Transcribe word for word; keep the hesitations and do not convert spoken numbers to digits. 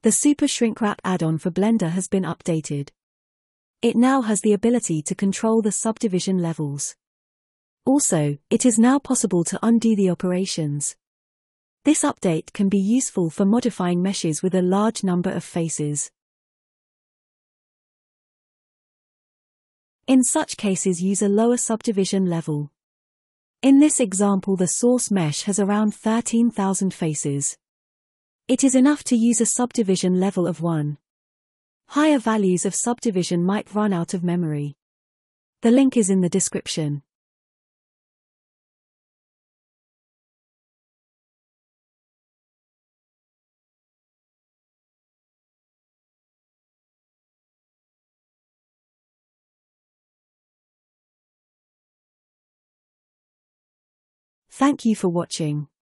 The Super Shrinkwrap add-on for Blender has been updated. It now has the ability to control the subdivision levels. Also, it is now possible to undo the operations. This update can be useful for modifying meshes with a large number of faces. In such cases, use a lower subdivision level. In this example, the source mesh has around thirteen thousand faces. It is enough to use a subdivision level of one. Higher values of subdivision might run out of memory. The link is in the description. Thank you for watching.